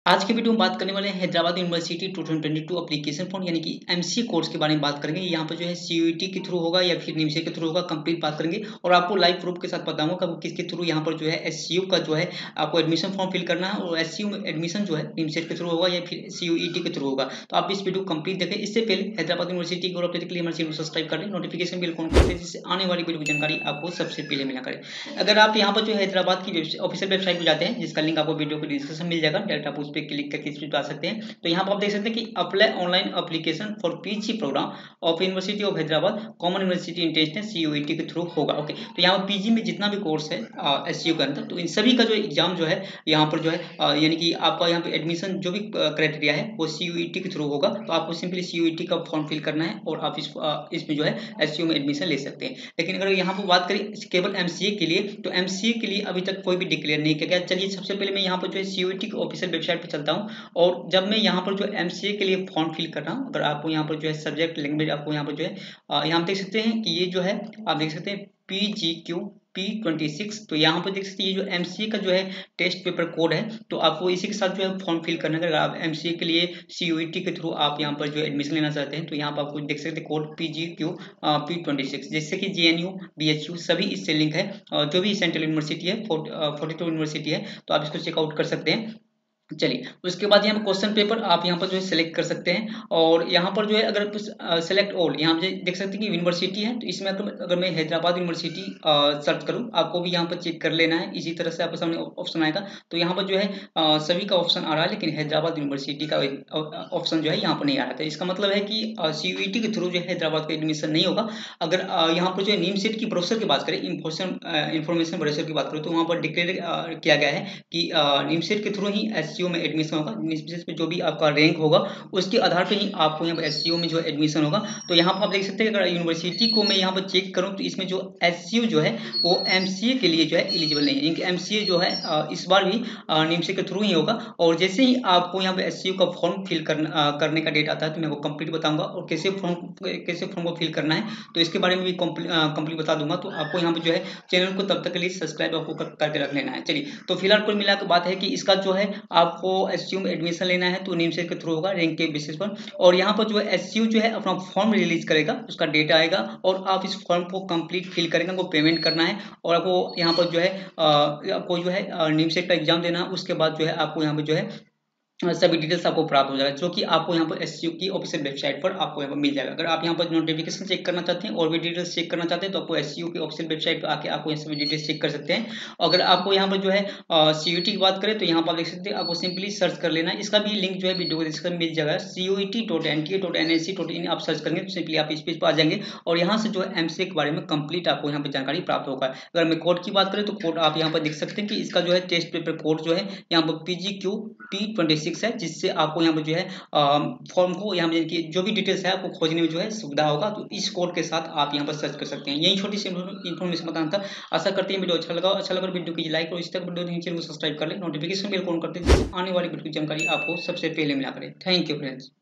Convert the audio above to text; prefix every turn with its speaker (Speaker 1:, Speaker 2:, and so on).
Speaker 1: आज की वीडियो में बात करने वाले हैं हैदराबाद यूनिवर्सिटी 2022 एप्लीकेशन फॉर्म यानी कि एमसीए कोर्स के बारे में बात करेंगे। यहाँ पर जो है सीयूईटी के थ्रू होगा या फिर निमसे के थ्रू होगा, कंप्लीट बात करेंगे और आपको लाइव प्रूफ के साथ बताऊंगा कि किसके थ्रू यहाँ पर जो है एससीयू का जो है आपको एडमिशन फॉर्म फिल करना है और एससीयू में एडमिशन जो है निमसेट के थ्रू होगा या फिर सीयूईटी के थ्रू होगा। तो आप इस वीडियो कंप्लीट देखें। इससे पहले हैदराबाद यूनिवर्सिटी को अपडेट के लिए हमारे चैनल को सब्सक्राइब कर लें, नोटिफिकेशन बिल कौन करते हैं जिससे आने वाली वीडियो की जानकारी आपको सबसे पहले मिला करे। अगर आप यहाँ पर जो हैदराबाद की ऑफिशियल वेबसाइट पर जाते हैं जिसका लिंक आपको वीडियो को डिस्क्रिप्शन मिल जाएगा, डायरेक्ट आप उस पर क्लिक करके इस पे आ सकते हैं। तो यहाँ पर आप देख सकते हैं कि apply online application for PG program of university of Hyderabad common university international CUET के थ्रू होगा। ओके, तो यहाँ पर पीजी में जितना भी कोर्स है एससीयू के अंदर, तो इन सभी का जो एग्जाम जो है यहाँ पर जो है यानी कि आपका यहाँ पे एडमिशन जो भी क्राइटेरिया है वो सीयूईटी के थ्रू होगा। तो आपको सिंपली सीयूईटी का फॉर्म फिल करना है और आप इसमें जो है एससीयू में एडमिशन ले सकते हैं। लेकिन अगर यहाँ पर बात करें केवल एमसीए के लिए, तो एमसीए के लिए अभी तक कोई भी डिक्लेयर नहीं किया गया। चलिए सबसे पहले मैं यहाँ पर जो है सीयूईटी की ऑफिशियल वेबसाइट पर चलता हूँ और जब मैं यहाँ पर जो एमसीए के लिए फॉर्म फिल कर रहा हूँ, अगर आपको यहाँ पर जो है सब्जेक्ट लैंग्वेज आपको यहाँ पर जो है यहाँ देख सकते हैं कि ये जो है आप देख सकते हैं PGQ P26। तो यहाँ पर देख सकते हैं ये जो एमसीए का जो है टेस्ट पेपर कोड है, तो आपको इसी के साथ जो है फॉर्म फिल करना है। अगर आप एमसीए के लिए सीयूईटी के थ्रू आप यहाँ पर जो एडमिशन लेना चाहते हैं तो यहाँ पर आपको देख सकते हैं कोड PGQ P26, जिससे कि JNU BHU सभी इससे लिंक है। जो भी सेंट्रल यूनिवर्सिटी है 42 यूनिवर्सिटी है, तो आप इसको चेकआउट कर सकते हैं। चलिए उसके बाद यहाँ पर क्वेश्चन पेपर आप यहाँ पर जो है सिलेक्ट कर सकते हैं और यहाँ पर जो है अगर सेलेक्ट ऑल यहाँ पे देख सकते हैं कि यूनिवर्सिटी है, तो इसमें अगर मैं हैदराबाद यूनिवर्सिटी सर्च करूँ, आपको भी यहाँ पर चेक कर लेना है। इसी तरह से आपके सामने ऑप्शन आएगा, तो यहाँ पर जो है सभी का ऑप्शन आ रहा है लेकिन हैदराबाद यूनिवर्सिटी का ऑप्शन जो है यहाँ पर नहीं आ रहा था। इसका मतलब है कि सीयूईटी के थ्रू जो है हैदराबाद का एडमिशन नहीं होगा। अगर यहाँ पर जो है नीमसेट की ब्रोशर की बात करें, इंफॉर्मेशन ब्रोशर की बात करें, तो वहाँ पर डिक्लेयर किया गया है कि नीमसेट के थ्रू ही एससीयू में एडमिशन होगा। बेसिस पे जो भी आपका रैंक होगा उसके आधार पे ही आपको यहाँ पर एससीयू में जो एडमिशन होगा। तो यहाँ पर आप देख सकते हैं अगर यूनिवर्सिटी को मैं यहाँ पर चेक करूँ तो इसमें जो एससीयू जो है वो एमसीए के लिए जो है एलिजिबल नहीं है, क्योंकि एमसीए जो है इस बार भी नीमसे के थ्रू ही होगा। और जैसे ही आपको यहाँ पे एससीयू का फॉर्म फिल करने का डेट आता है तो मैं आपको कंप्लीट बताऊंगा और कैसे फॉर्म को फिल करना है, तो इसके बारे में भी कंप्लीट बता दूंगा। तो आपको यहाँ पे जो है चैनल को तब तक के लिए सब्सक्राइब आपको करके रख लेना है। चलिए तो फिलहाल कुल मिला के बात है कि इसका जो है आपको एससीयू में एडमिशन लेना है तो निमसे के थ्रू होगा रैंक के बेसिस पर। और यहाँ पर जो है एससीयू जो है अपना फॉर्म रिलीज करेगा, उसका डेटा आएगा और आप इस फॉर्म को कंप्लीट फिल करेंगे, आपको पेमेंट करना है और आपको यहाँ पर जो है आपको जो है निमसेट का एग्जाम देना है। उसके बाद जो है आपको यहाँ पर जो है सभी डिटेल्स आपको प्राप्त हो जाएगा, जो कि आपको यहाँ पर एससीयू की ऑफिशियल वेबसाइट पर आपको यहाँ पर मिल जाएगा। अगर आप यहाँ पर नोटिफिकेशन चेक करना चाहते हैं और भी डिटेल्स चेक करना चाहते हैं तो आपको एससीयू की ऑफिशियल वेबसाइट पर आके आपको ये सभी डिटेल्स चेक कर सकते हैं। अगर आपको यहाँ पर जो है सीयूईटी की बात करें तो यहाँ पर देख सकते हैं, आपको सिंपली सर्च कर लेना है। इसका भी लिंक जो है वीडियो को डिस्क्रिप्शन मिल जाएगा, CUET.NTA.NSC.in आप सर्च करेंगे तो सिंपली आप इस पेज पर आ जाएंगे और यहाँ से जो है एमसीए के बारे में कंप्लीट आपको यहाँ पर जानकारी प्राप्त होगा। अगर मैं कोड की बात करें तो कोड आप यहाँ पर देख सकते हैं कि इसका जो है टेस्ट पेपर कोड जो है यहाँ पर PGQ P26 है, जिससे आपको यहाँ पर जो है फॉर्म को यहाँ पर जो भी डिटेल्स है आपको खोजने में जो है सुविधा होगा। तो इस कोड के साथ आप यहाँ पर सर्च कर सकते हैं। यही छोटी सी इन्फॉर्मेशन बताना था। आशा करते हैं वीडियो अच्छा लगा वीडियो की लाइक और इस तक वीडियो चैनल को सब्सक्राइब कर ले, नोटिफिकेशन बेल ऑन करते हैं, आने वाली वीडियो की जानकारी आपको सबसे पहले मिला करे। Thank you friends.